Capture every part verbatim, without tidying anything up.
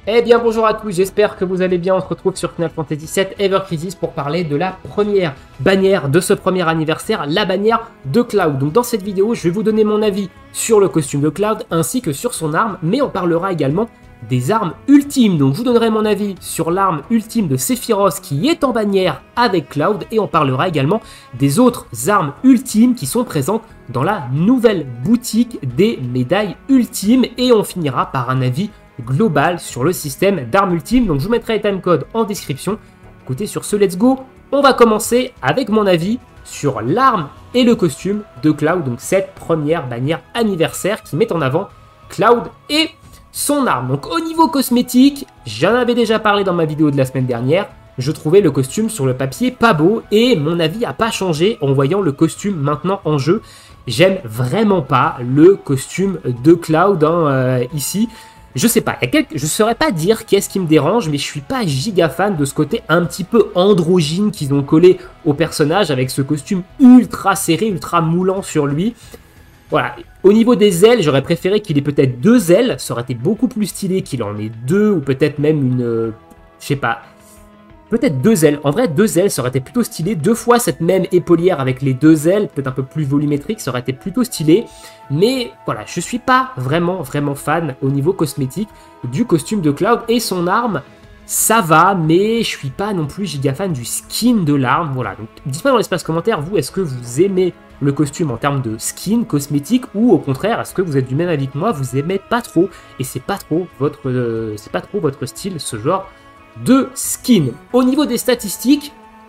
Eh bien bonjour à tous, j'espère que vous allez bien, on se retrouve sur Final Fantasy sept Ever Crisis pour parler de la première bannière de ce premier anniversaire, la bannière de Cloud. Donc dans cette vidéo, je vais vous donner mon avis sur le costume de Cloud ainsi que sur son arme, mais on parlera également des armes ultimes. Donc je vous donnerai mon avis sur l'arme ultime de Sephiroth qui est en bannière avec Cloud et on parlera également des autres armes ultimes qui sont présentes dans la nouvelle boutique des médailles ultimes et on finira par un avis global sur le système d'armes ultimes. Donc je vous mettrai les timecodes en description. Écoutez, sur ce let's go, on va commencer avec mon avis sur l'arme et le costume de Cloud, donc cette première bannière anniversaire qui met en avant Cloud et son arme. Donc au niveau cosmétique, j'en avais déjà parlé dans ma vidéo de la semaine dernière, je trouvais le costume sur le papier pas beau et mon avis n'a pas changé en voyant le costume maintenant en jeu. J'aime vraiment pas le costume de Cloud hein, euh, ici. Je sais pas, il y a quelques... je saurais pas dire qu'est-ce qui me dérange, mais je suis pas giga fan de ce côté un petit peu androgyne qu'ils ont collé au personnage avec ce costume ultra serré, ultra moulant sur lui. Voilà, au niveau des ailes, j'aurais préféré qu'il ait peut-être deux ailes, ça aurait été beaucoup plus stylé qu'il en ait deux, ou peut-être même une... Euh, je sais pas... Peut-être deux ailes. En vrai, deux ailes, ça aurait été plutôt stylé. Deux fois cette même épaulière avec les deux ailes, peut-être un peu plus volumétrique, ça aurait été plutôt stylé. Mais voilà, je suis pas vraiment, vraiment fan au niveau cosmétique du costume de Cloud. Et son arme, ça va, mais je suis pas non plus giga fan du skin de l'arme. Voilà, donc dites-moi dans l'espace commentaire, vous, est-ce que vous aimez le costume en termes de skin, cosmétique, ou au contraire, est-ce que vous êtes du même avis que moi, vous aimez pas trop, et c'est pas trop votre, euh, c'est pas trop votre style, ce genre de skin. Au niveau des statistiques,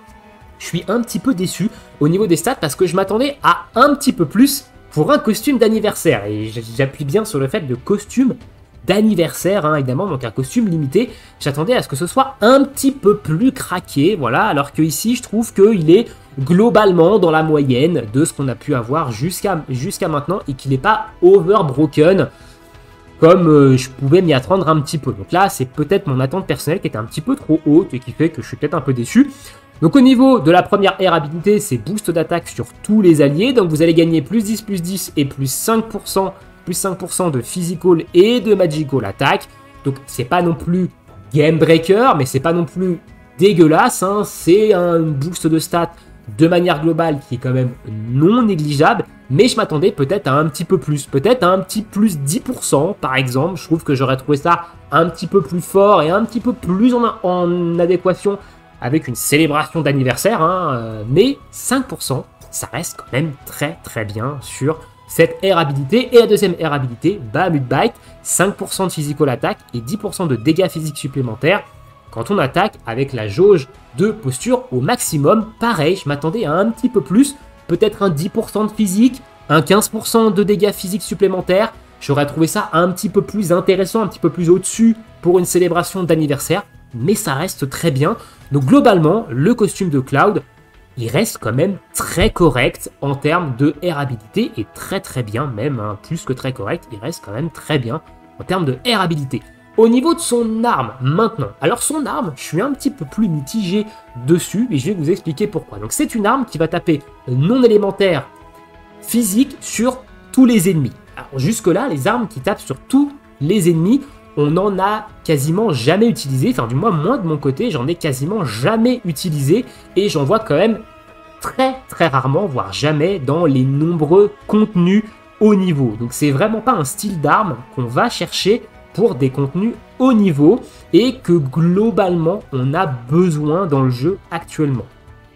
je suis un petit peu déçu au niveau des stats parce que je m'attendais à un petit peu plus pour un costume d'anniversaire. Et j'appuie bien sur le fait de costume d'anniversaire, hein, évidemment, donc un costume limité. J'attendais à ce que ce soit un petit peu plus craqué, voilà, alors que ici, je trouve qu'il est globalement dans la moyenne de ce qu'on a pu avoir jusqu'à jusqu'à maintenant et qu'il n'est pas overbroken comme euh, je pouvais m'y attendre un petit peu. Donc là, c'est peut-être mon attente personnelle qui était un petit peu trop haute et qui fait que je suis peut-être un peu déçu. Donc au niveau de la première air habilité, c'est boost d'attaque sur tous les alliés. Donc vous allez gagner plus dix, plus dix et plus cinq pour cent, plus cinq pour cent de physical et de magical attack. Donc c'est pas non plus game breaker, mais c'est pas non plus dégueulasse. Hein. C'est un boost de stats de manière globale qui est quand même non négligeable. Mais je m'attendais peut-être à un petit peu plus, peut-être à un petit plus dix pour cent par exemple. Je trouve que j'aurais trouvé ça un petit peu plus fort et un petit peu plus en, en adéquation avec une célébration d'anniversaire. Hein, euh, mais cinq pour cent, ça reste quand même très très bien sur cette air habilité. Et la deuxième air habilité, Bahamut Bite, cinq pour cent de physical attack et dix pour cent de dégâts physiques supplémentaires quand on attaque avec la jauge de posture au maximum. Pareil, je m'attendais à un petit peu plus. Peut-être un dix pour cent de physique, un quinze pour cent de dégâts physiques supplémentaires. J'aurais trouvé ça un petit peu plus intéressant, un petit peu plus au-dessus pour une célébration d'anniversaire. Mais ça reste très bien. Donc globalement, le costume de Cloud, il reste quand même très correct en termes de airabilité. Et très très bien, même hein, plus que très correct, il reste quand même très bien en termes de airabilité. Au niveau de son arme, maintenant. Alors son arme, je suis un petit peu plus mitigé dessus, et je vais vous expliquer pourquoi. Donc c'est une arme qui va taper non élémentaire physique sur tous les ennemis. Alors jusque-là, les armes qui tapent sur tous les ennemis, on n'en a quasiment jamais utilisé. Enfin du moins, moi de mon côté, j'en ai quasiment jamais utilisé, et j'en vois quand même très très rarement, voire jamais, dans les nombreux contenus haut niveau. Donc c'est vraiment pas un style d'arme qu'on va chercher pour des contenus haut niveau et que globalement on a besoin dans le jeu actuellement.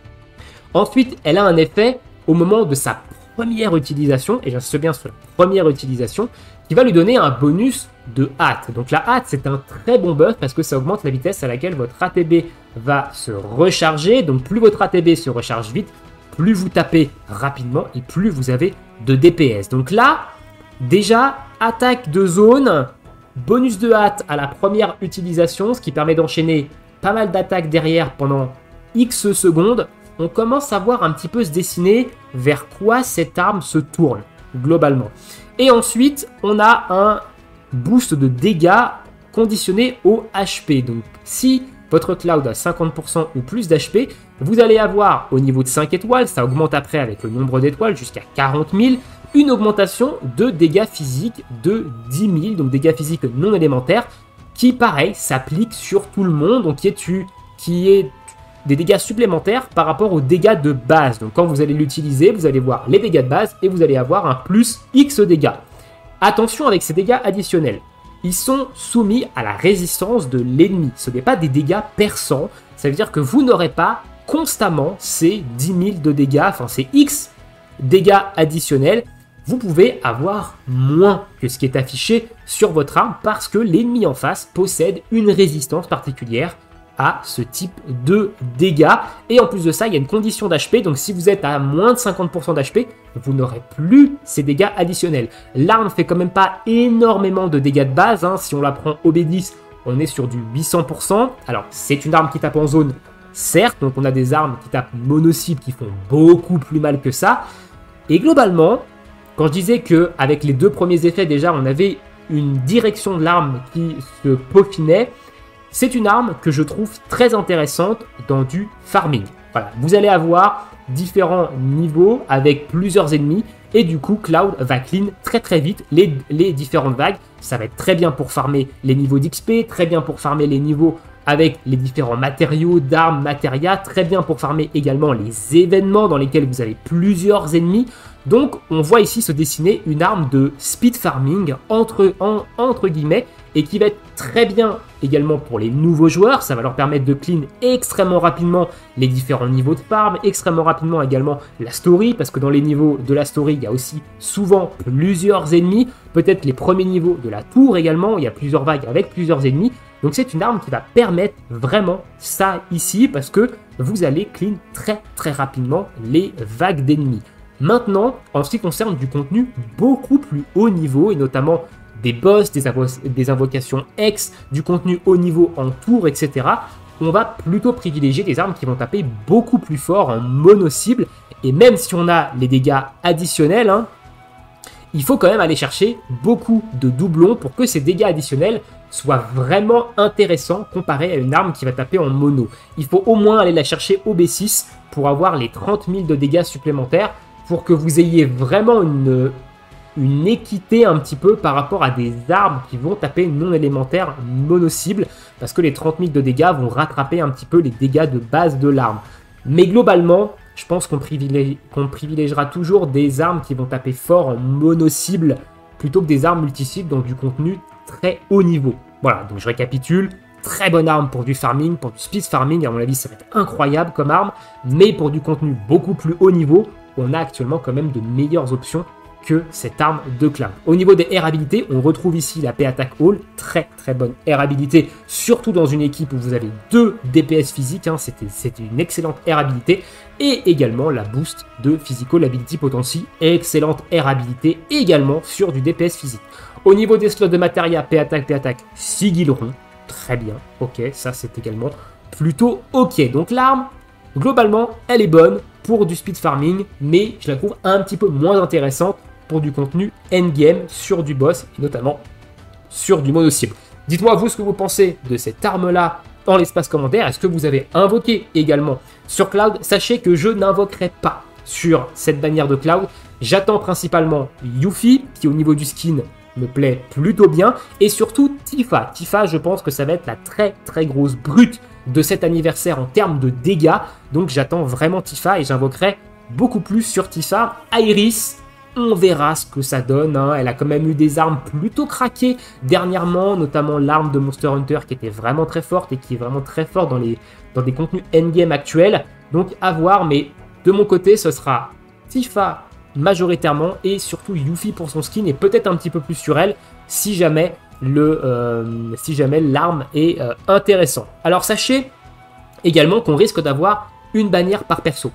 Ensuite, elle a un effet au moment de sa première utilisation, et j'insiste bien sur la première utilisation, qui va lui donner un bonus de hâte. Donc la hâte, c'est un très bon buff parce que ça augmente la vitesse à laquelle votre A T B va se recharger. Donc plus votre A T B se recharge vite, plus vous tapez rapidement et plus vous avez de D P S. Donc là, déjà, attaque de zone, bonus de hâte à la première utilisation, ce qui permet d'enchaîner pas mal d'attaques derrière pendant X secondes. On commence à voir un petit peu se dessiner vers quoi cette arme se tourne, globalement. Et ensuite, on a un boost de dégâts conditionné au H P. Donc, si votre Cloud a cinquante pour cent ou plus d'H P, vous allez avoir au niveau de cinq étoiles, ça augmente après avec le nombre d'étoiles jusqu'à quarante mille, une augmentation de dégâts physiques de dix mille, donc dégâts physiques non élémentaires, qui, pareil, s'applique sur tout le monde, donc qui est, tu, qui est des dégâts supplémentaires par rapport aux dégâts de base. Donc quand vous allez l'utiliser, vous allez voir les dégâts de base et vous allez avoir un plus X dégâts. Attention avec ces dégâts additionnels. Ils sont soumis à la résistance de l'ennemi. Ce n'est pas des dégâts perçants. Ça veut dire que vous n'aurez pas constamment ces dix mille de dégâts, enfin ces X dégâts additionnels. Vous pouvez avoir moins que ce qui est affiché sur votre arme parce que l'ennemi en face possède une résistance particulière à ce type de dégâts. Et en plus de ça, il y a une condition d'H P. Donc si vous êtes à moins de cinquante pour cent d'H P, vous n'aurez plus ces dégâts additionnels. L'arme fait quand même pas énormément de dégâts de base. Hein. Si on la prend au B dix, on est sur du huit cents pour cent. Alors c'est une arme qui tape en zone, certes. Donc on a des armes qui tapent mono-cible qui font beaucoup plus mal que ça. Et globalement, quand je disais qu'avec les deux premiers effets déjà, on avait une direction de l'arme qui se peaufinait, c'est une arme que je trouve très intéressante dans du farming. Voilà, vous allez avoir différents niveaux avec plusieurs ennemis et du coup Cloud va clean très très vite les, les différentes vagues. Ça va être très bien pour farmer les niveaux d'X P, très bien pour farmer les niveaux avec les différents matériaux, d'armes, matéria, très bien pour farmer également les événements dans lesquels vous avez plusieurs ennemis. Donc on voit ici se dessiner une arme de speed farming entre, en, entre guillemets et qui va être très bien également pour les nouveaux joueurs. Ça va leur permettre de clean extrêmement rapidement les différents niveaux de farm, extrêmement rapidement également la story, parce que dans les niveaux de la story, il y a aussi souvent plusieurs ennemis. Peut-être les premiers niveaux de la tour également, il y a plusieurs vagues avec plusieurs ennemis. Donc c'est une arme qui va permettre vraiment ça ici, parce que vous allez clean très très rapidement les vagues d'ennemis. Maintenant, en ce qui concerne du contenu beaucoup plus haut niveau, et notamment des boss, des, invo des invocations X, du contenu haut niveau en tour, et cetera, on va plutôt privilégier des armes qui vont taper beaucoup plus fort en mono-cible. Et même si on a les dégâts additionnels, hein, il faut quand même aller chercher beaucoup de doublons pour que ces dégâts additionnels soient vraiment intéressants comparé à une arme qui va taper en mono. Il faut au moins aller la chercher au B six pour avoir les trente mille de dégâts supplémentaires pour que vous ayez vraiment une... une équité un petit peu par rapport à des armes qui vont taper non élémentaires mono-cible, parce que les trente mille de dégâts vont rattraper un petit peu les dégâts de base de l'arme. Mais globalement, je pense qu'on privilégie, qu'on privilégiera toujours des armes qui vont taper fort en mono-cible plutôt que des armes multi-cibles dans du contenu très haut niveau. Voilà, donc je récapitule. Très bonne arme pour du farming, pour du speed farming, à mon avis ça va être incroyable comme arme, mais pour du contenu beaucoup plus haut niveau, on a actuellement quand même de meilleures options que cette arme de Cloud. Au niveau des air habilités, on retrouve ici la P-Attack All, très très bonne air habilité, surtout dans une équipe où vous avez deux D P S physiques, hein, c'était une excellente air habilité, et également la boost de Physical Ability Potency, excellente air habilité également sur du D P S physique. Au niveau des slots de matéria, P-Attack, P-Attack, Sigilron, très bien, ok, ça c'est également plutôt ok. Donc l'arme, globalement, elle est bonne pour du speed farming, mais je la trouve un petit peu moins intéressante pour du contenu endgame sur du boss, et notamment sur du mono-cible. Dites-moi vous ce que vous pensez de cette arme-là dans l'espace commentaire. Est-ce que vous avez invoqué également sur Cloud? Sachez que je n'invoquerai pas sur cette bannière de Cloud. J'attends principalement Yuffie, qui au niveau du skin me plaît plutôt bien, et surtout Tifa. Tifa, je pense que ça va être la très très grosse brute de cet anniversaire en termes de dégâts, donc j'attends vraiment Tifa et j'invoquerai beaucoup plus sur Tifa. Iris, on verra ce que ça donne, hein. Elle a quand même eu des armes plutôt craquées dernièrement, notamment l'arme de Monster Hunter qui était vraiment très forte et qui est vraiment très forte dans, les, dans des contenus endgame actuels, donc à voir, mais de mon côté ce sera Tifa majoritairement et surtout Yuffie pour son skin et peut-être un petit peu plus sur elle si jamais le euh, si jamais l'arme est euh, intéressant. Alors sachez également qu'on risque d'avoir une bannière par perso.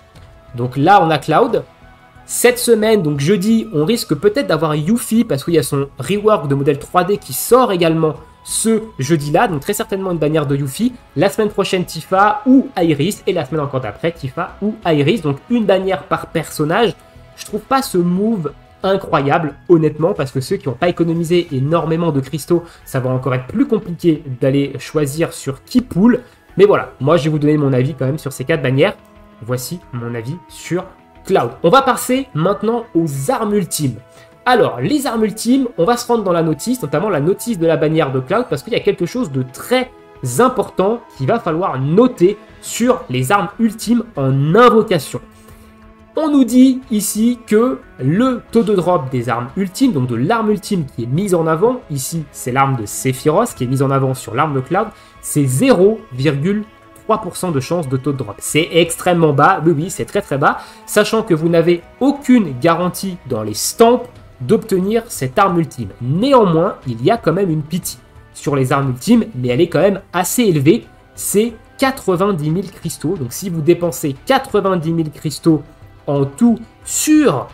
Donc là on a Cloud. Cette semaine, donc jeudi, on risque peut-être d'avoir Yuffie parce qu'il y a son rework de modèle trois D qui sort également ce jeudi-là. Donc très certainement une bannière de Yuffie. La semaine prochaine Tifa ou Iris et la semaine encore d'après Tifa ou Iris. Donc une bannière par personnage. Je trouve pas ce move incroyable, honnêtement, parce que ceux qui n'ont pas économisé énormément de cristaux, ça va encore être plus compliqué d'aller choisir sur qui pull. Mais voilà, moi je vais vous donner mon avis quand même sur ces quatre bannières. Voici mon avis sur Cloud. On va passer maintenant aux armes ultimes. Alors, les armes ultimes, on va se rendre dans la notice, notamment la notice de la bannière de Cloud, parce qu'il y a quelque chose de très important qu'il va falloir noter sur les armes ultimes en invocation. On nous dit ici que le taux de drop des armes ultimes, donc de l'arme ultime qui est mise en avant, ici c'est l'arme de Sephiroth qui est mise en avant sur l'arme de Cloud, c'est zéro virgule trois pour cent de chance de taux de drop. C'est extrêmement bas, oui oui c'est très très bas, sachant que vous n'avez aucune garantie dans les stamps d'obtenir cette arme ultime. Néanmoins, il y a quand même une pitié sur les armes ultimes, mais elle est quand même assez élevée, c'est quatre-vingt-dix mille cristaux. Donc si vous dépensez quatre-vingt-dix mille cristaux en tout sur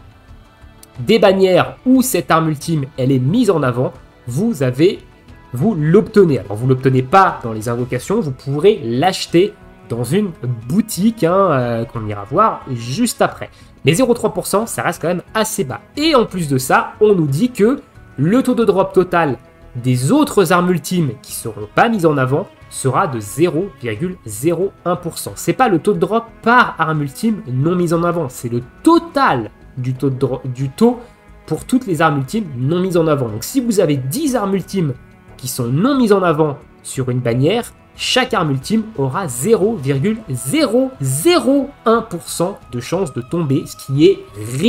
des bannières où cette arme ultime elle est mise en avant, vous avez, vous l'obtenez. Alors vous ne l'obtenez pas dans les invocations, vous pourrez l'acheter dans une boutique hein, euh, qu'on ira voir juste après. Mais zéro virgule trois pour cent, ça reste quand même assez bas. Et en plus de ça, on nous dit que le taux de drop total des autres armes ultimes qui ne seront pas mises en avant sera de zéro virgule zéro un pour cent. C'est pas le taux de drop par arme ultime non mise en avant, c'est le total du taux, de drop, du taux pour toutes les armes ultimes non mises en avant. Donc si vous avez dix armes ultimes qui sont non mises en avant sur une bannière, chaque arme ultime aura zéro virgule zéro zéro un pour cent de chance de tomber, ce qui est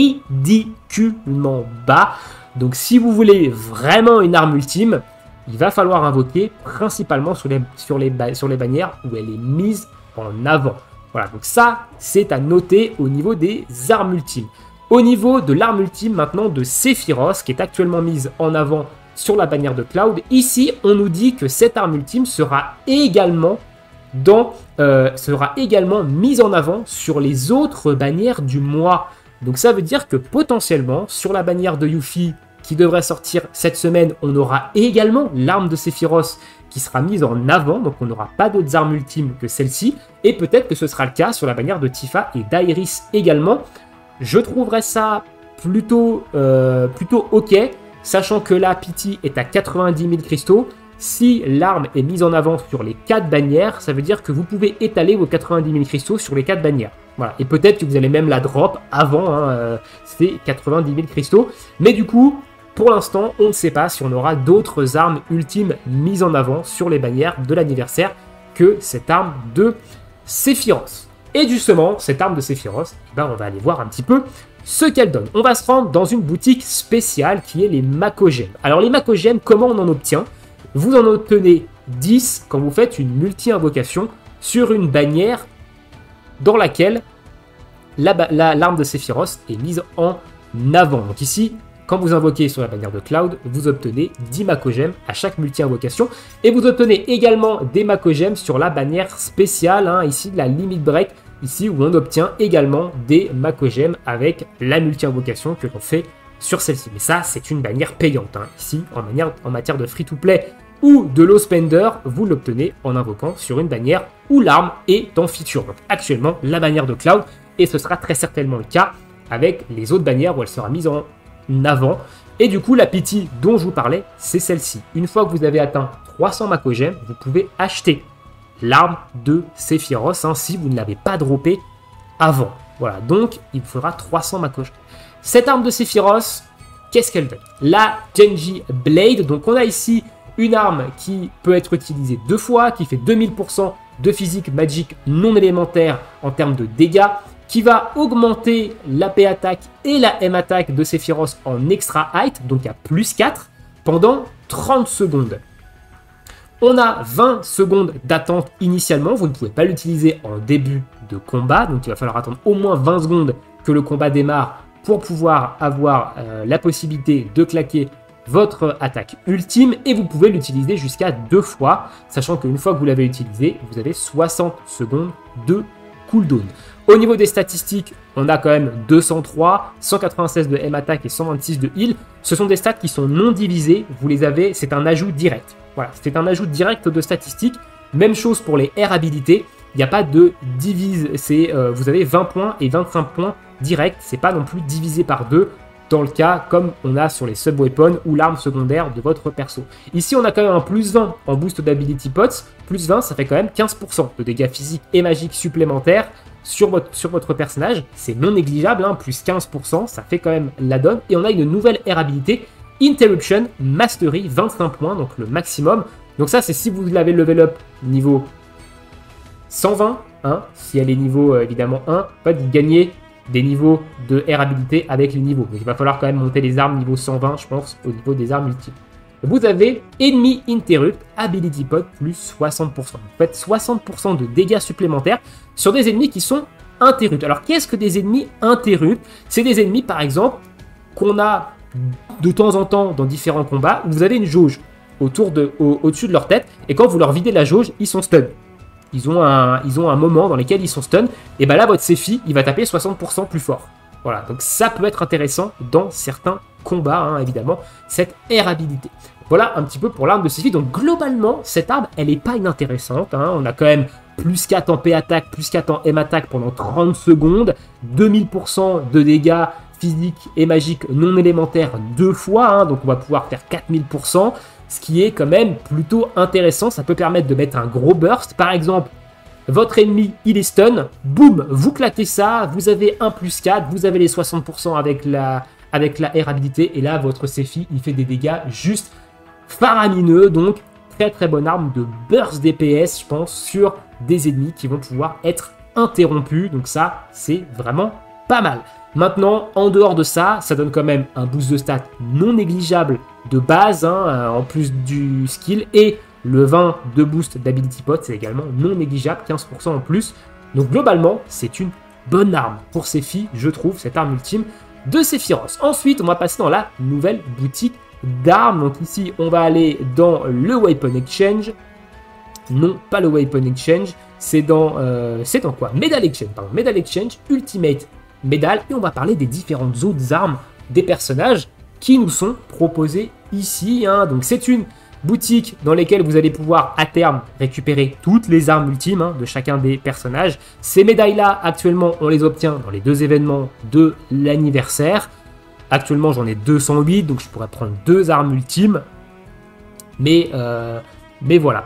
ridiculement bas. Donc si vous voulez vraiment une arme ultime, il va falloir invoquer principalement sur les, sur les, sur les bannières où elle est mise en avant. Voilà, donc ça, c'est à noter au niveau des armes ultimes. Au niveau de l'arme ultime maintenant de Sephiroth, qui est actuellement mise en avant sur la bannière de Cloud, ici, on nous dit que cette arme ultime sera également, dans, euh, sera également mise en avant sur les autres bannières du mois. Donc ça veut dire que potentiellement, sur la bannière de Yuffie, qui devrait sortir cette semaine, on aura également l'arme de Sephiroth qui sera mise en avant, donc on n'aura pas d'autres armes ultimes que celle-ci, et peut-être que ce sera le cas sur la bannière de Tifa et d'Iris également. Je trouverais ça plutôt, euh, plutôt ok, sachant que la Pity est à quatre-vingt-dix mille cristaux. Si l'arme est mise en avant sur les quatre bannières, ça veut dire que vous pouvez étaler vos quatre-vingt-dix mille cristaux sur les quatre bannières. Voilà. Et peut-être que vous allez même la drop avant hein, euh, ces quatre-vingt-dix mille cristaux. Mais du coup, pour l'instant, on ne sait pas si on aura d'autres armes ultimes mises en avant sur les bannières de l'anniversaire que cette arme de Sephiroth. Et justement, cette arme de Sephiroth, ben, on va aller voir un petit peu ce qu'elle donne. On va se rendre dans une boutique spéciale qui est les Makogemmes. Alors les Makogemmes, comment on en obtient? Vous en obtenez dix quand vous faites une multi-invocation sur une bannière dans laquelle l'arme la, la, de Sephiroth est mise en avant. Donc ici, quand vous invoquez sur la bannière de Cloud, vous obtenez dix Makogemmes à chaque multi-invocation. Et vous obtenez également des Makogemmes sur la bannière spéciale, hein, ici de la Limit Break, ici où on obtient également des Makogemmes avec la multi-invocation que l'on fait sur celle-ci. Mais ça, c'est une bannière payante. Hein. Ici, en, manière, en matière de free-to-play ou de low spender, vous l'obtenez en invoquant sur une bannière où l'arme est en feature. Donc actuellement, la bannière de Cloud, et ce sera très certainement le cas avec les autres bannières où elle sera mise en avant. Et du coup, la Pity dont je vous parlais, c'est celle-ci. Une fois que vous avez atteint trois cents Makogemmes, vous pouvez acheter l'arme de Sephiroth hein, si vous ne l'avez pas droppé avant. Voilà, donc il vous faudra trois cents Makogemmes. Cette arme de Sephiroth, qu'est-ce qu'elle donne? La Genji Blade. Donc on a ici une arme qui peut être utilisée deux fois, qui fait deux mille pour cent de physique magique non élémentaire en termes de dégâts, qui va augmenter la P attaque et la M attaque de Sephiroth en extra height, donc à plus quatre, pendant trente secondes. On a vingt secondes d'attente initialement, vous ne pouvez pas l'utiliser en début de combat, donc il va falloir attendre au moins vingt secondes que le combat démarre pour pouvoir avoir euh, la possibilité de claquer votre attaque ultime, et vous pouvez l'utiliser jusqu'à deux fois, sachant qu'une fois que vous l'avez utilisé, vous avez soixante secondes de cooldown. Au niveau des statistiques, on a quand même deux cent trois, cent quatre-vingt-seize de M attaque et cent vingt-six de heal. Ce sont des stats qui sont non divisés, vous les avez, c'est un ajout direct. Voilà, c'est un ajout direct de statistiques. Même chose pour les R habilités, il n'y a pas de divise, c'est euh, vous avez vingt points et vingt-cinq points directs, c'est pas non plus divisé par deux dans le cas comme on a sur les sub-weapons ou l'arme secondaire de votre perso. Ici, on a quand même un plus vingt en boost d'ability pots, plus vingt, ça fait quand même quinze pour cent de dégâts physiques et magiques supplémentaires sur votre, sur votre personnage. C'est non négligeable, hein, plus quinze pour cent, ça fait quand même la donne. Et on a une nouvelle air habilité, Interruption Mastery, vingt-cinq points, donc le maximum. Donc ça, c'est si vous l'avez level up niveau cent vingt, hein, si elle est niveau euh, évidemment un, en fait, vous gagnez des niveaux de air habilité avec les niveaux. Donc il va falloir quand même monter les armes niveau cent vingt, je pense, au niveau des armes ultimes. Vous avez Enemy Interrupt, Ability Pod plus soixante pour cent. Vous faites soixante pour cent de dégâts supplémentaires sur des ennemis qui sont interrupts. Alors qu'est-ce que des ennemis interrupts? C'est des ennemis par exemple qu'on a de temps en temps dans différents combats où vous avez une jauge autour de, au, au-dessus de leur tête et quand vous leur videz la jauge, ils sont stun. Ils ont un, ils ont un moment dans lequel ils sont stun, et ben là votre Sephi il va taper soixante pour cent plus fort. Voilà, donc ça peut être intéressant dans certains combats, hein, évidemment, cette air habilité. Voilà un petit peu pour l'arme de Sephi. Donc globalement, cette arme, elle n'est pas inintéressante. Hein. On a quand même plus quatre en P attaque, plus quatre en M attaque pendant trente secondes, deux mille pour cent de dégâts physiques et magiques non élémentaires deux fois, hein, donc on va pouvoir faire quatre mille pour cent. Ce qui est quand même plutôt intéressant, ça peut permettre de mettre un gros burst. Par exemple, votre ennemi, il est stun, boum, vous claquez ça, vous avez un plus quatre, vous avez les soixante pour cent avec la, avec la air habilité, et là, votre Sephi, il fait des dégâts juste faramineux, donc très très bonne arme de burst D P S, je pense, sur des ennemis qui vont pouvoir être interrompus, donc ça, c'est vraiment pas mal. Maintenant, en dehors de ça, ça donne quand même un boost de stats non négligeable de base, hein, en plus du skill, et le vingt de boost d'Ability Pod, c'est également non négligeable, quinze pour cent en plus. Donc globalement, c'est une bonne arme pour Sephi, je trouve, cette arme ultime de Sephiroth. Ensuite, on va passer dans la nouvelle boutique d'armes. Donc ici, on va aller dans le Weapon Exchange. Non, pas le Weapon Exchange, c'est dans, euh, c'est dans quoi? Medal Exchange, pardon, Medal Exchange, Ultimate Medal, et on va parler des différentes autres armes des personnages qui nous sont proposées ici. Hein. Donc c'est une boutique dans laquelle vous allez pouvoir à terme récupérer toutes les armes ultimes, hein, de chacun des personnages. Ces médailles-là, actuellement, on les obtient dans les deux événements de l'anniversaire. Actuellement, j'en ai deux cent huit, donc je pourrais prendre deux armes ultimes. Mais, euh, mais voilà.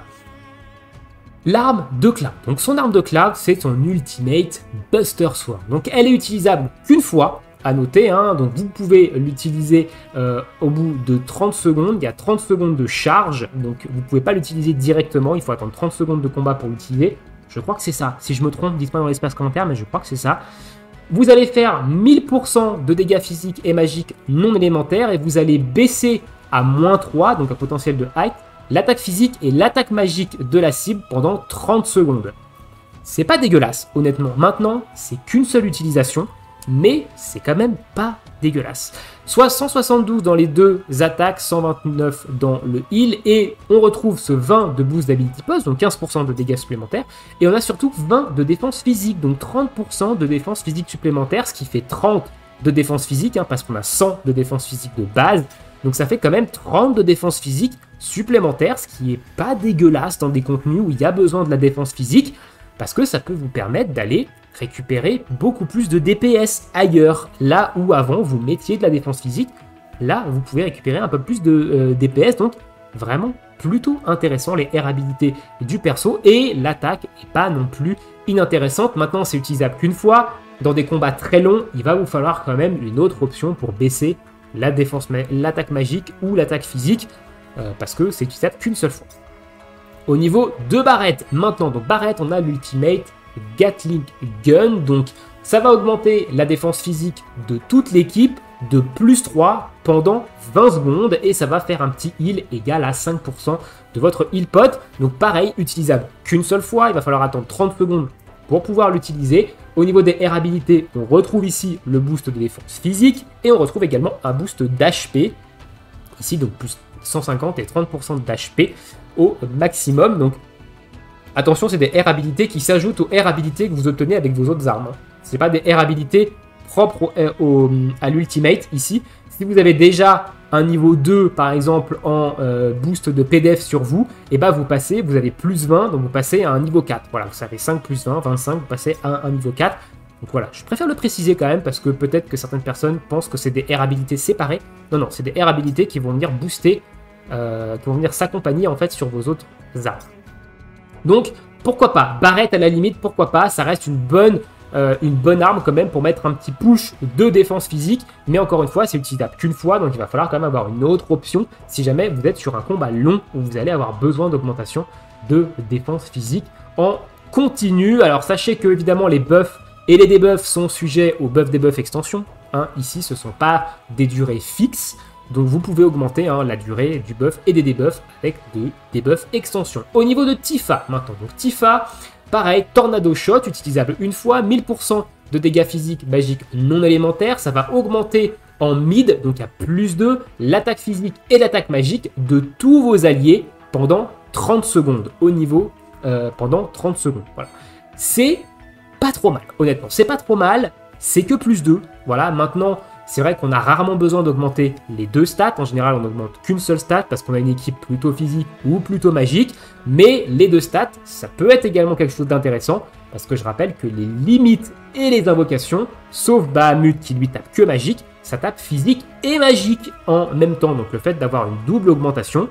L'arme de Cloud. Donc son arme de Cloud, c'est son Ultimate Buster Sword. Donc elle est utilisable qu'une fois, à noter. Hein. Donc vous pouvez l'utiliser euh, au bout de trente secondes. Il y a trente secondes de charge. Donc vous ne pouvez pas l'utiliser directement. Il faut attendre trente secondes de combat pour l'utiliser. Je crois que c'est ça. Si je me trompe, dites-moi dans l'espace commentaire, mais je crois que c'est ça. Vous allez faire mille pour cent de dégâts physiques et magiques non élémentaires. Et vous allez baisser à moins trois, donc un potentiel de height, l'attaque physique et l'attaque magique de la cible pendant trente secondes. C'est pas dégueulasse, honnêtement. Maintenant, c'est qu'une seule utilisation, mais c'est quand même pas dégueulasse. Soit cent soixante-douze dans les deux attaques, cent vingt-neuf dans le heal, et on retrouve ce vingt de boost d'ability post, donc quinze pour cent de dégâts supplémentaires, et on a surtout vingt de défense physique, donc trente pour cent de défense physique supplémentaire, ce qui fait trente de défense physique, hein, parce qu'on a cent de défense physique de base, donc ça fait quand même trente de défense physique supplémentaire, ce qui est pas dégueulasse dans des contenus où il y a besoin de la défense physique, parce que ça peut vous permettre d'aller récupérer beaucoup plus de D P S ailleurs. Là où avant vous mettiez de la défense physique, là vous pouvez récupérer un peu plus de euh, D P S, donc vraiment plutôt intéressant les air habilités du perso, et l'attaque est pas non plus inintéressante. Maintenant c'est utilisable qu'une fois, dans des combats très longs, il va vous falloir quand même une autre option pour baisser la défense, l'attaque magique ou l'attaque physique, euh, parce que c'est utilisable qu'une seule fois. Au niveau de Barrett, maintenant, donc Barrett, on a l'Ultimate Gatling Gun, donc ça va augmenter la défense physique de toute l'équipe de plus trois pendant vingt secondes, et ça va faire un petit heal égal à cinq pour cent de votre heal pot. Donc pareil, utilisable qu'une seule fois, il va falloir attendre trente secondes pour pouvoir l'utiliser. Au niveau des air habilités, on retrouve ici le boost de défense physique, et on retrouve également un boost d'H P, ici donc plus cent cinquante et trente pour cent d'H P au maximum. Donc attention, c'est des air habilités qui s'ajoutent aux air habilités que vous obtenez avec vos autres armes. Ce n'est pas des air habilités propres au, au, à l'ultimate ici. Si vous avez déjà un niveau deux par exemple en euh, boost de P D F sur vous, et bah vous passez, vous avez plus vingt, donc vous passez à un niveau quatre. Voilà, ça fait cinq plus vingt, vingt-cinq, vous passez à un niveau quatre. Donc voilà, je préfère le préciser quand même, parce que peut-être que certaines personnes pensent que c'est des air habilités séparées. Non, non, c'est des air habilités qui vont venir booster, euh, qui vont venir s'accompagner en fait sur vos autres armes. Donc pourquoi pas, Barrett à la limite, pourquoi pas, ça reste une bonne euh, une bonne arme quand même pour mettre un petit push de défense physique. Mais encore une fois, c'est utilisable qu'une fois, donc il va falloir quand même avoir une autre option si jamais vous êtes sur un combat long où vous allez avoir besoin d'augmentation de défense physique en continu. Alors sachez que évidemment les buffs et les debuffs sont sujets aux buff debuff extension. Hein. Ici, ce ne sont pas des durées fixes. Donc vous pouvez augmenter hein, la durée du buff et des debuffs avec des debuffs extension. Au niveau de Tifa maintenant, donc Tifa, pareil, Tornado Shot, utilisable une fois, mille pour cent de dégâts physiques magiques non élémentaires, ça va augmenter en mid, donc à plus deux, l'attaque physique et l'attaque magique de tous vos alliés pendant trente secondes, au niveau, euh, pendant trente secondes, voilà. C'est pas trop mal, honnêtement, c'est pas trop mal, c'est que plus deux, voilà, maintenant... C'est vrai qu'on a rarement besoin d'augmenter les deux stats. En général, on n'augmente qu'une seule stat parce qu'on a une équipe plutôt physique ou plutôt magique. Mais les deux stats, ça peut être également quelque chose d'intéressant parce que je rappelle que les limites et les invocations, sauf Bahamut qui lui tape que magique, ça tape physique et magique en même temps. Donc le fait d'avoir une double augmentation,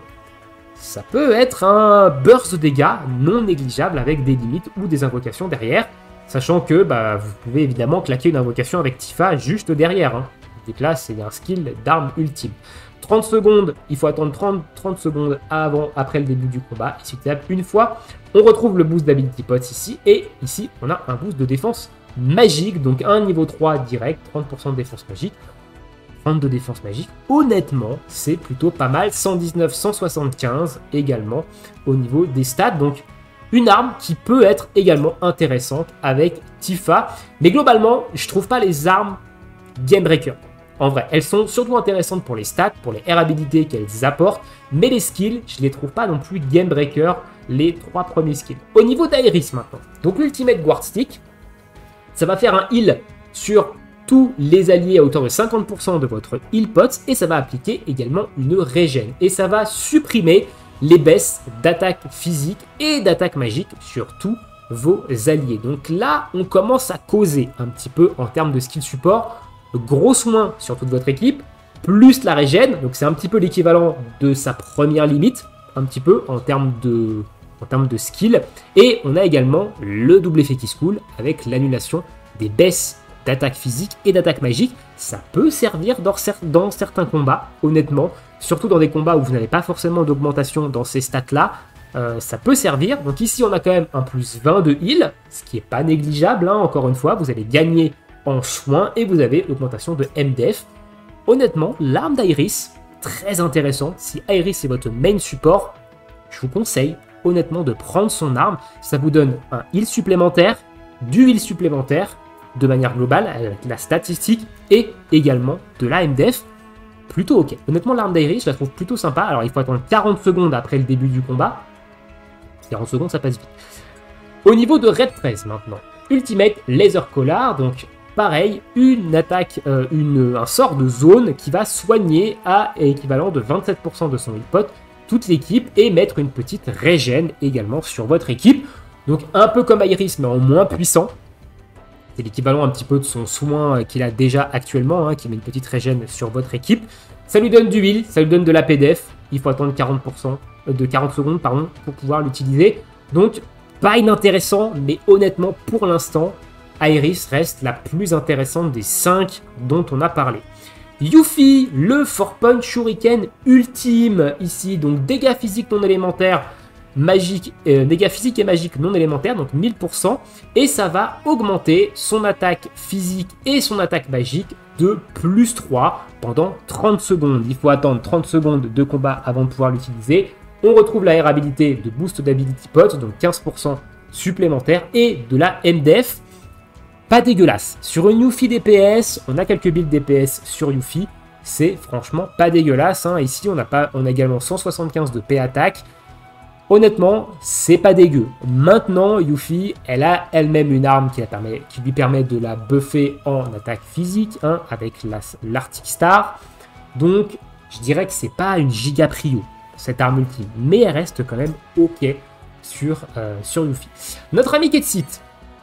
ça peut être un burst de dégâts non négligeable avec des limites ou des invocations derrière. Sachant que bah, vous pouvez évidemment claquer une invocation avec Tifa juste derrière. Hein. Donc là, c'est un skill d'arme ultime. trente secondes, il faut attendre trente, trente secondes avant, après le début du combat. Et si tu tapes une fois, on retrouve le boost d'Ability Pots ici. Et ici, on a un boost de défense magique. Donc un niveau trois direct, trente pour cent de défense magique, trente de défense magique. Honnêtement, c'est plutôt pas mal. cent dix-neuf, cent soixante-quinze également au niveau des stats. Donc une arme qui peut être également intéressante avec Tifa. Mais globalement, je trouve pas les armes game breaker. En vrai, elles sont surtout intéressantes pour les stats, pour les R habilités qu'elles apportent. Mais les skills, je les trouve pas non plus game breaker, les trois premiers skills. Au niveau d'Iris maintenant, donc l'Ultimate Guard Stick, ça va faire un heal sur tous les alliés à hauteur de cinquante pour cent de votre heal pots. Et ça va appliquer également une régène. Et ça va supprimer les baisses d'attaque physique et d'attaque magique sur tous vos alliés. Donc là, on commence à causer un petit peu en termes de skill support. Gros soin sur toute votre équipe, plus la régène. Donc c'est un petit peu l'équivalent de sa première limite, un petit peu en termes de, en termes de skill. Et on a également le double effet qui se coule avec l'annulation des baisses d'attaque physique et d'attaque magique. Ça peut servir dans, dans certains combats, honnêtement. Surtout dans des combats où vous n'avez pas forcément d'augmentation dans ces stats-là, euh, ça peut servir. Donc ici, on a quand même un plus vingt de heal, ce qui n'est pas négligeable. Hein. Encore une fois, vous allez gagner en soins et vous avez l'augmentation de M D F. Honnêtement, l'arme d'Iris, très intéressant. Si Iris est votre main support, je vous conseille honnêtement de prendre son arme. Ça vous donne un heal supplémentaire, du heal supplémentaire de manière globale, avec la statistique et également de la M D F. Plutôt ok. Honnêtement, l'arme d'Iris, je la trouve plutôt sympa. Alors, il faut attendre quarante secondes après le début du combat. quarante secondes, ça passe vite. Au niveau de Red treize, maintenant. Ultimate Laser Collar. Donc, pareil, une attaque, euh, une, un sort de zone qui va soigner à équivalent de vingt-sept pour cent de son heal pot toute l'équipe et mettre une petite régène également sur votre équipe. Donc, un peu comme Iris, mais en moins puissant. C'est l'équivalent un petit peu de son soin qu'il a déjà actuellement, hein, qui met une petite régène sur votre équipe. Ça lui donne du heal, ça lui donne de la P D F. Il faut attendre quarante pour cent de quarante secondes pardon, pour pouvoir l'utiliser. Donc, pas inintéressant, mais honnêtement, pour l'instant, Iris reste la plus intéressante des cinq dont on a parlé. Yuffie, le four punch shuriken ultime ici. Donc, dégâts physiques non élémentaires. Magique, euh, dégâts physiques et magiques non élémentaires, donc mille pour cent, et ça va augmenter son attaque physique et son attaque magique de plus trois pendant trente secondes. Il faut attendre trente secondes de combat avant de pouvoir l'utiliser. On retrouve la R habilité de boost d'ability pot, donc quinze pour cent supplémentaire, et de la M D F. Pas dégueulasse. Sur une Yuffie D P S, on a quelques builds D P S sur Yuffie, c'est franchement pas dégueulasse. Hein. Ici, on a, pas, on a également cent soixante-quinze de P attaque. Honnêtement, c'est pas dégueu. Maintenant, Yuffie, elle a elle-même une arme qui, la permet, qui lui permet de la buffer en attaque physique, hein, avec l'Arctic Star. Donc, je dirais que c'est pas une giga prio, cette arme ultime. Mais elle reste quand même ok sur, euh, sur Yuffie. Notre ami Ketsit.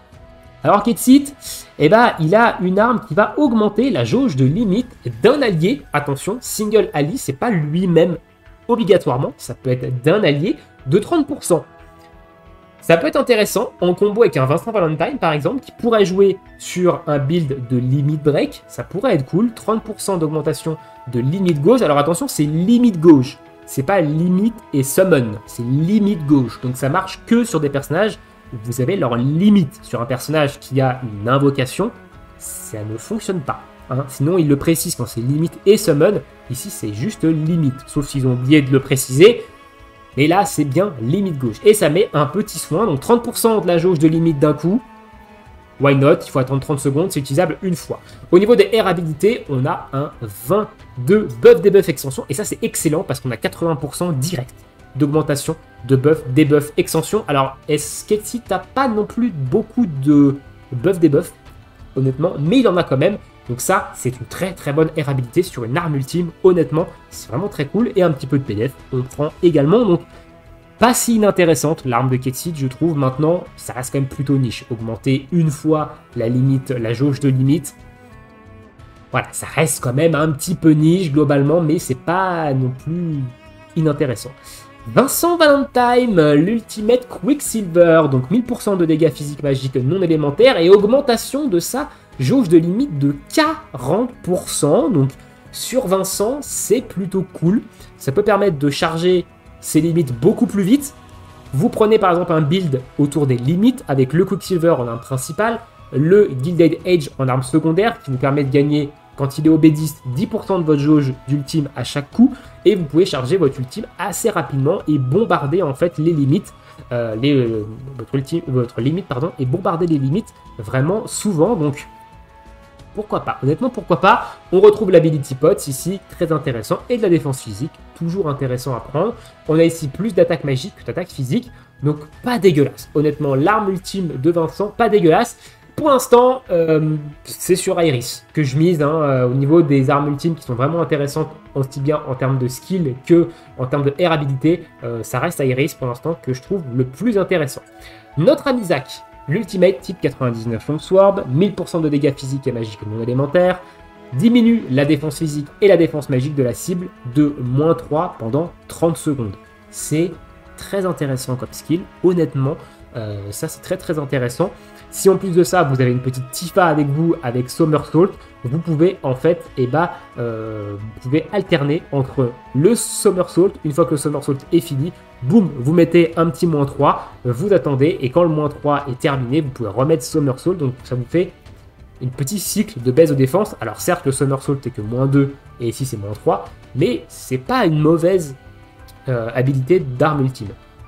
Alors Ketsit, eh ben, il a une arme qui va augmenter la jauge de limite d'un allié. Attention, single ally, c'est pas lui-même obligatoirement, ça peut être d'un allié, de trente pour cent. Ça peut être intéressant en combo avec un Vincent Valentine par exemple, qui pourrait jouer sur un build de limite break. Ça pourrait être cool. trente pour cent d'augmentation de limite gauche. Alors attention, c'est limite gauche. C'est pas limite et summon. C'est limite gauche. Donc ça marche que sur des personnages où vous avez leur limite. Sur un personnage qui a une invocation, ça ne fonctionne pas. Hein. Sinon, ils le précisent quand c'est limite et summon. Ici, c'est juste limite. Sauf s'ils ont oublié de le préciser. Mais là, c'est bien limite gauche. Et ça met un petit soin. Donc trente pour cent de la jauge de limite d'un coup. Why not? Il faut attendre trente secondes. C'est utilisable une fois. Au niveau des air habilités, on a un vingt-deux buff, debuff, extension. Et ça, c'est excellent parce qu'on a quatre-vingts pour cent direct d'augmentation de buff, debuff, extension. Alors, est-ce qu'Etsy t'as pas non plus beaucoup de buff, debuff, honnêtement. Mais il en a quand même. Donc ça, c'est une très très bonne air habilité sur une arme ultime, honnêtement, c'est vraiment très cool. Et un petit peu de P D F, on prend également, donc pas si inintéressante l'arme de Ketsid, je trouve. Maintenant, ça reste quand même plutôt niche. Augmenter une fois la limite, la jauge de limite, voilà, ça reste quand même un petit peu niche globalement, mais c'est pas non plus inintéressant. Vincent Valentine, l'Ultimate Quicksilver, donc mille pour cent de dégâts physiques magiques non élémentaires et augmentation de sa jauge de limite de quarante pour cent. Donc sur Vincent, c'est plutôt cool. Ça peut permettre de charger ses limites beaucoup plus vite. Vous prenez par exemple un build autour des limites avec le Quicksilver en arme principale, le Gilded Edge en arme secondaire qui vous permet de gagner, quand il est au B dix, dix pour cent de votre jauge d'ultime à chaque coup, et vous pouvez charger votre ultime assez rapidement et bombarder en fait les limites, euh, les, euh, votre, ultime, votre limite pardon, et bombarder les limites vraiment souvent. Donc pourquoi pas, honnêtement pourquoi pas. On retrouve l'Ability Pots ici, très intéressant, et de la défense physique, toujours intéressant à prendre. On a ici plus d'attaque magique que d'attaque physique, donc pas dégueulasse. Honnêtement, l'arme ultime de Vincent, pas dégueulasse. Pour l'instant, euh, c'est sur Iris que je mise, hein, euh, au niveau des armes ultimes qui sont vraiment intéressantes, aussi bien en termes de skill que en termes de air habilité. Euh, ça reste Iris pour l'instant que je trouve le plus intéressant. Notre ami Zach, l'Ultimate type quatre-vingt-dix-neuf Longsword, mille pour cent de dégâts physiques et magiques non élémentaires, diminue la défense physique et la défense magique de la cible de moins trois pendant trente secondes. C'est très intéressant comme skill, honnêtement, euh, ça c'est très très intéressant. Si en plus de ça, vous avez une petite Tifa avec vous, avec Somersault, vous pouvez en fait, eh ben, euh, vous pouvez alterner entre le Somersault, une fois que le Somersault est fini, boum, vous mettez un petit moins trois, vous attendez, et quand le moins trois est terminé, vous pouvez remettre Somersault, donc ça vous fait un petit cycle de baisse de défense. Alors certes, le Somersault est que moins deux, et ici c'est moins trois, mais c'est pas une mauvaise euh, habilité d'arme ultime.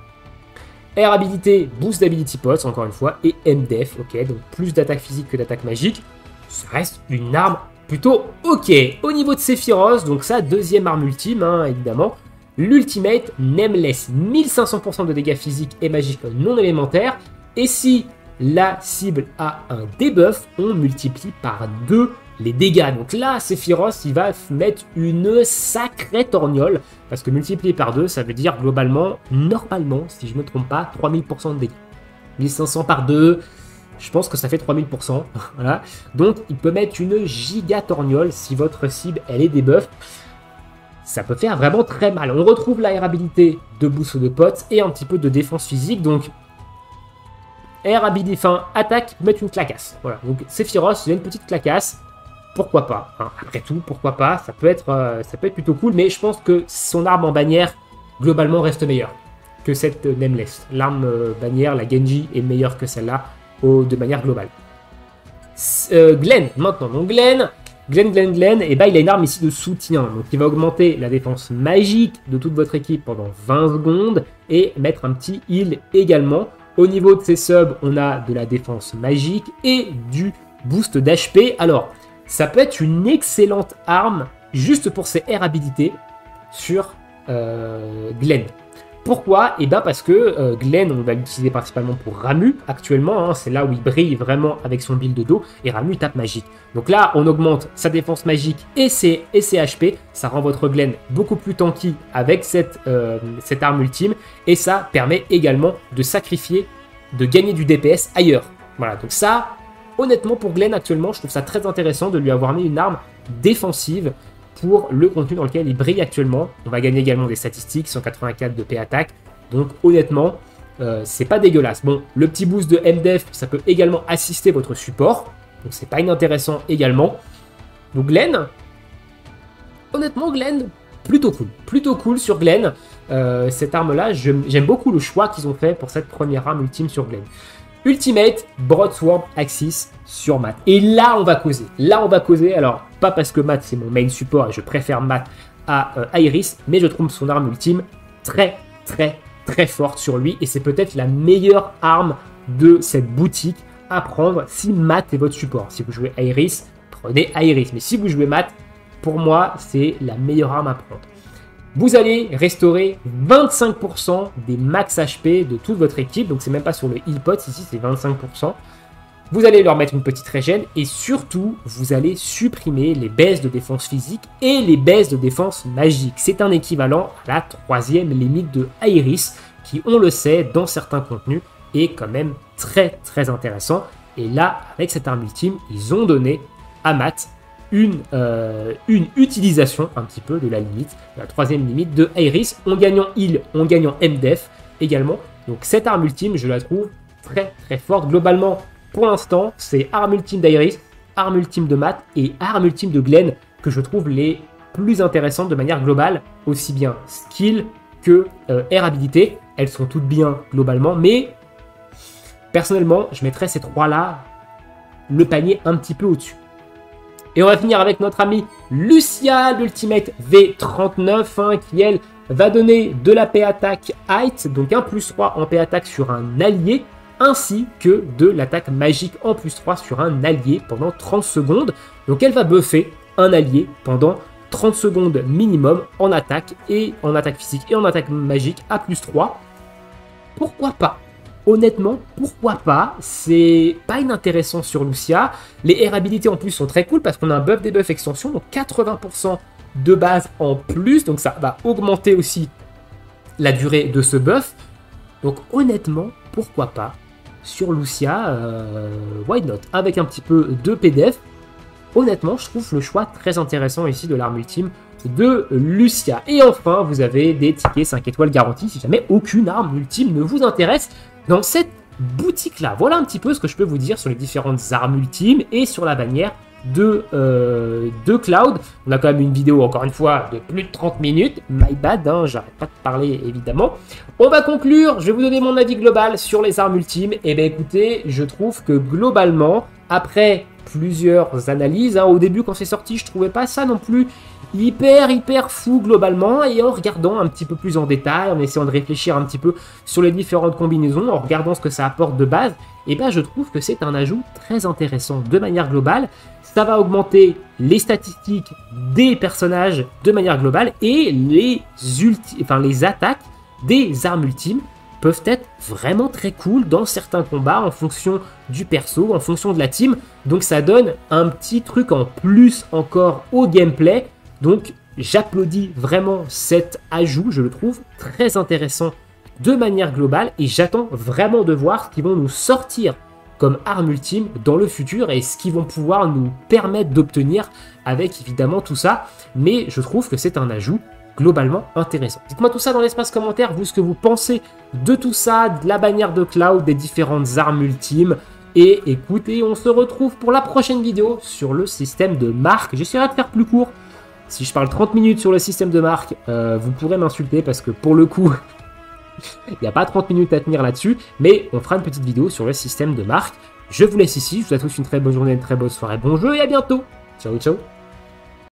Air habilité, boost d'ability pots, encore une fois, et M def, ok, donc plus d'attaque physique que d'attaque magique. Ça reste une arme plutôt ok. Au niveau de Sephiroth, donc sa deuxième arme ultime, hein, évidemment, l'Ultimate Nameless, mille cinq cents pour cent de dégâts physiques et magiques non élémentaires. Et si la cible a un debuff, on multiplie par deux les dégâts. Donc là, Sephiroth, il va mettre une sacrée torgnole, parce que multiplier par deux, ça veut dire globalement, normalement, si je ne me trompe pas, trois mille pour cent de dégâts. mille cinq cents par deux, je pense que ça fait trois mille pour cent. Voilà. Donc il peut mettre une giga torgnole si votre cible, elle est debuff. Ça peut faire vraiment très mal. On retrouve l'aérabilité de boost de potes et un petit peu de défense physique. Donc air habilité, fin, attaque, mettre une clacasse. Voilà. Donc Sephiroth, il a une petite clacasse. Pourquoi pas, hein. Après tout, pourquoi pas, ça peut, être, euh, ça peut être plutôt cool, mais je pense que son arme en bannière, globalement, reste meilleure que cette euh, Nameless. L'arme euh, bannière, la Genji, est meilleure que celle-là, de manière globale. Euh, Glenn, maintenant, donc Glenn, Glenn, Glenn, Glenn, et bah, il a une arme ici de soutien, donc il va augmenter la défense magique de toute votre équipe pendant vingt secondes, et mettre un petit heal également. Au niveau de ses subs, on a de la défense magique et du boost d'H P. Alors, ça peut être une excellente arme juste pour ses air habilités sur euh, Glenn. Pourquoi? Et bien parce que euh, Glenn, on va l'utiliser principalement pour Ramuh actuellement, hein, c'est là où il brille vraiment avec son build de dos, et Ramuh tape magique. Donc là, on augmente sa défense magique et ses, et ses H P, ça rend votre Glenn beaucoup plus tanky avec cette, euh, cette arme ultime, et ça permet également de sacrifier, de gagner du D P S ailleurs. Voilà, donc ça... Honnêtement, pour Glenn, actuellement, je trouve ça très intéressant de lui avoir mis une arme défensive pour le contenu dans lequel il brille actuellement. On va gagner également des statistiques, cent quatre-vingt-quatre de P attaque. Donc, honnêtement, euh, c'est pas dégueulasse. Bon, le petit boost de M D F, ça peut également assister votre support, donc c'est pas inintéressant également. Donc Glenn, honnêtement Glenn, plutôt cool, plutôt cool sur Glenn. Euh, cette arme-là, j'aime beaucoup le choix qu'ils ont fait pour cette première arme ultime sur Glenn. Ultimate Broadsword Axis sur Matt. Et là, on va causer. Là, on va causer. Alors, pas parce que Matt, c'est mon main support et je préfère Matt à euh, Iris, mais je trouve son arme ultime très, très, très forte sur lui. Et c'est peut-être la meilleure arme de cette boutique à prendre si Matt est votre support. Si vous jouez Iris, prenez Iris. Mais si vous jouez Matt, pour moi, c'est la meilleure arme à prendre. Vous allez restaurer vingt-cinq pour cent des max H P de toute votre équipe. Donc, c'est même pas sur le heal pot. Ici, c'est vingt-cinq pour cent. Vous allez leur mettre une petite régène. Et surtout, vous allez supprimer les baisses de défense physique et les baisses de défense magique. C'est un équivalent à la troisième limite de Iris, qui, on le sait, dans certains contenus, est quand même très, très intéressant. Et là, avec cette arme ultime, ils ont donné à Matt Une, euh, une utilisation un petit peu de la limite, la troisième limite de Iris. On gagne en heal, on gagne en M D F également. Donc cette arme ultime, je la trouve très très forte. Globalement, pour l'instant, c'est arme ultime d'Iris, arme ultime de Matt et arme ultime de Glenn que je trouve les plus intéressantes de manière globale, aussi bien skill que euh, air habilité. Elles sont toutes bien globalement, mais personnellement, je mettrais ces trois-là le panier un petit peu au-dessus. Et on va finir avec notre amie Lucia, l'Ultimate V trente-neuf, hein, qui elle va donner de la P attaque height, donc un plus trois en P attaque sur un allié, ainsi que de l'attaque magique en plus trois sur un allié pendant trente secondes. Donc elle va buffer un allié pendant trente secondes minimum en attaque et en attaque physique et en attaque magique à plus trois. Pourquoi pas? Honnêtement, pourquoi pas? C'est pas inintéressant sur Lucia. Les air habilités en plus sont très cool parce qu'on a un buff debuff extension, donc quatre-vingts pour cent de base en plus, donc ça va augmenter aussi la durée de ce buff. Donc honnêtement, pourquoi pas sur Lucia, euh, why not? Avec un petit peu de P D F, honnêtement, je trouve le choix très intéressant ici de l'arme ultime de Lucia. Et enfin, vous avez des tickets cinq étoiles garantis si jamais aucune arme ultime ne vous intéresse dans cette boutique-là. Voilà un petit peu ce que je peux vous dire sur les différentes armes ultimes et sur la bannière de, euh, de Cloud. On a quand même une vidéo, encore une fois, de plus de trente minutes. My bad, hein, j'arrête pas de parler, évidemment. On va conclure. Je vais vous donner mon avis global sur les armes ultimes. Et bien, écoutez, je trouve que globalement, après plusieurs analyses, hein, au début, quand c'est sorti, je trouvais pas ça non plus hyper hyper fou globalement, et en regardant un petit peu plus en détail, en essayant de réfléchir un petit peu sur les différentes combinaisons, en regardant ce que ça apporte de base, et ben je trouve que c'est un ajout très intéressant de manière globale. Ça va augmenter les statistiques des personnages de manière globale, et les, ulti enfin, les attaques des armes ultimes peuvent être vraiment très cool dans certains combats en fonction du perso, en fonction de la team. Donc ça donne un petit truc en plus encore au gameplay. Donc j'applaudis vraiment cet ajout, je le trouve très intéressant de manière globale et j'attends vraiment de voir ce qu'ils vont nous sortir comme arme ultime dans le futur et ce qu'ils vont pouvoir nous permettre d'obtenir avec évidemment tout ça. Mais je trouve que c'est un ajout globalement intéressant. Dites-moi tout ça dans l'espace commentaire, vous ce que vous pensez de tout ça, de la bannière de Cloud, des différentes armes ultimes. Et écoutez, on se retrouve pour la prochaine vidéo sur le système de marque. J'essaierai de faire plus court. Si je parle trente minutes sur le système de marque, euh, vous pourrez m'insulter parce que pour le coup, il n'y a pas trente minutes à tenir là-dessus. Mais on fera une petite vidéo sur le système de marque. Je vous laisse ici. Je vous souhaite tous une très bonne journée, une très bonne soirée. Bon jeu et à bientôt. Ciao, ciao.